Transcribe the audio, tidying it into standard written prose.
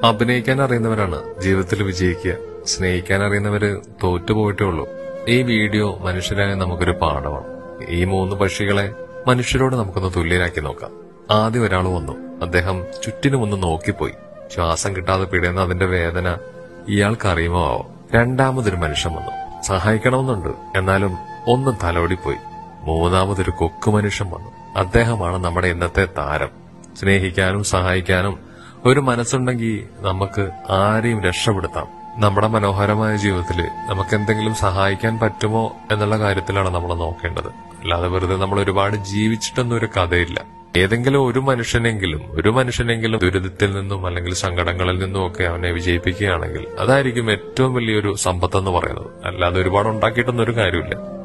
അഭിനയിക്കാൻ അറിയുന്നവരാണ് ജീവിതത്തിൽ വിജയിക്കുക. സ്നേഹിക്കാൻ അറിയുന്നവര് തോറ്റുപോയിട്ടേ ഉള്ളൂ. ഈ വീഡിയോ മനുഷ്യരായ നമുക്കൊരു പാഠമാണ്. ഈ 3 പക്ഷികളെ മനുഷ്യരോട് നമുക്കൊന്ന് തുല്യരാക്കി നോക്കാം. ആദ്യം ഒരാൾ വന്നു. അദ്ദേഹം ചുറ്റിനും ഒന്ന് നോക്കിപ്പോയി. ശ്വാസം കിട്ടാതെ പിടയുന്ന അതിന്റെ വേദന ഇയാൾക്കറിയുമോ ആവോ. രണ്ടാമതൊരു മനുഷ്യൻ വന്നു. സഹായിക്കണമെന്നുണ്ട്, എന്നാലും ഒന്നും തലോടിപ്പോയി. മൂന്നാമതൊരു കൊക്കു മനുഷ്യൻ വന്നു. അദ്ദേഹമാണ് നമ്മുടെ ഇന്നത്തെ താരം. സ്നേഹിക്കാനും സഹായിക്കാനും ഒരു മനസ്സുണ്ടെങ്കിൽ നമുക്ക് ആരെയും രക്ഷപ്പെടുത്താം. നമ്മുടെ മനോഹരമായ ജീവിതത്തില് നമുക്ക് എന്തെങ്കിലും സഹായിക്കാൻ പറ്റുമോ എന്നുള്ള കാര്യത്തിലാണ് നമ്മൾ നോക്കേണ്ടത്. അല്ലാതെ വെറുതെ നമ്മൾ ഒരുപാട് ജീവിച്ചിട്ടൊന്നും ഒരു കഥയില്ല. ഏതെങ്കിലും ഒരു മനുഷ്യനെങ്കിലും ദുരിതത്തിൽ നിന്നും അല്ലെങ്കിൽ സങ്കടങ്ങളിൽ നിന്നും ഒക്കെ അവനെ വിജയിപ്പിക്കുകയാണെങ്കിൽ അതായിരിക്കും ഏറ്റവും വലിയൊരു സമ്പത്തെന്ന് പറയുന്നത്. അല്ലാതെ ഒരുപാട് ഉണ്ടാക്കിയിട്ടൊന്നും ഒരു കാര്യമില്ല.